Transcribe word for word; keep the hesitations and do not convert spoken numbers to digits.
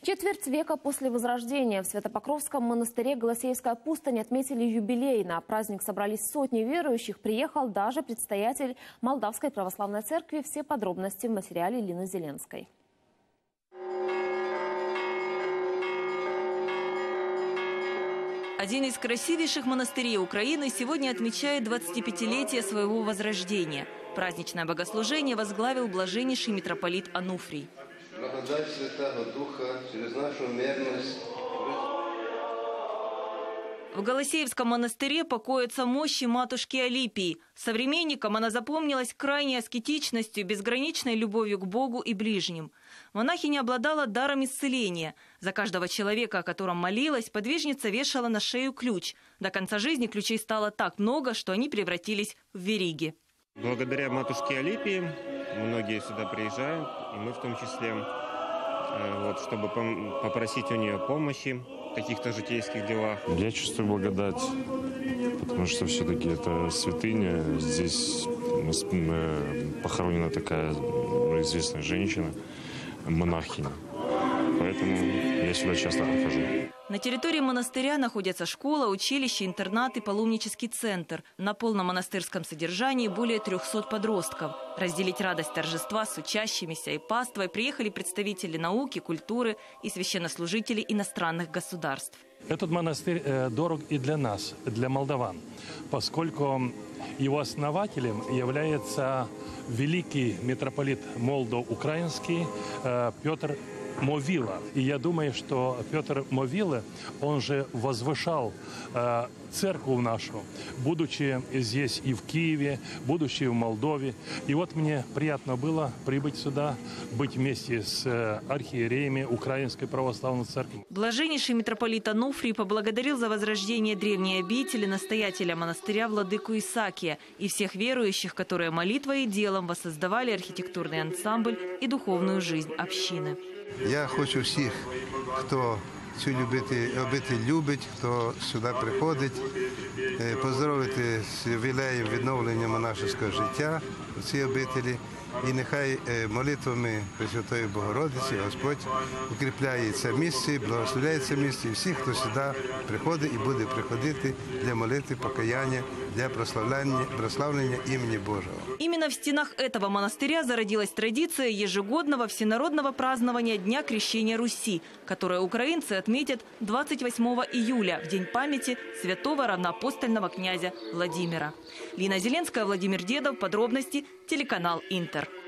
Четверть века после Возрождения в Свято-Покровском монастыре Голосеевская пустынь отметили юбилей. На праздник собрались сотни верующих. Приехал даже предстоятель Молдавской православной церкви. Все подробности в материале Лины Зеленской. Один из красивейших монастырей Украины сегодня отмечает двадцатипятилетие своего возрождения. Праздничное богослужение возглавил блаженнейший митрополит Ануфрий. Благодать Святого Духа через нашу мерность. В Голосеевском монастыре покоятся мощи матушки Алипии. Современникам она запомнилась крайней аскетичностью, безграничной любовью к Богу и ближним. Монахиня обладала даром исцеления. За каждого человека, о котором молилась, подвижница вешала на шею ключ. До конца жизни ключей стало так много, что они превратились в вериги. Благодаря матушке Алипии многие сюда приезжают, и мы в том числе, вот, чтобы попросить у нее помощи в каких-то житейских делах. Я чувствую благодать, потому что все-таки это святыня. Здесь похоронена такая известная женщина, монахиня. Поэтому я сюда часто прихожу. На территории монастыря находятся школа, училище, интернат и паломнический центр. На полном монастырском содержании более трёхсот подростков. Разделить радость торжества с учащимися и паствой приехали представители науки, культуры и священнослужители иностранных государств. Этот монастырь дорог и для нас, для молдаван, поскольку его основателем является великий митрополит молдо-украинский Петр Мовила. И я думаю, что Петр Мовила, он же возвышал э, церковь нашу, будучи здесь и в Киеве, будучи в Молдове. И вот мне приятно было прибыть сюда, быть вместе с э, архиереями Украинской православной церкви. Блаженнейший митрополит Ануфрий поблагодарил за возрождение древней обители настоятеля монастыря владыку Исаакия и всех верующих, которые молитвой и делом воссоздавали архитектурный ансамбль и духовную жизнь общины. Я хочу всіх, хто цю обитель любить, хто сюди приходить, поздоровити з ювілеєм відновлення монашеського життя у цій обителі. І нехай молитвами Пресвятої Богородиці Господь укріпляє це місце, благословляє це місце і всіх, хто сюди приходить і буде приходити для молитви, покаяння, для прославления, прославления имени Божьего. Именно в стенах этого монастыря зародилась традиция ежегодного всенародного празднования Дня Крещения Руси, которое украинцы отметят двадцать восьмого июля, в день памяти святого равноапостольного князя Владимира. Лина Зеленская, Владимир Дедов. Подробности. Телеканал Интер.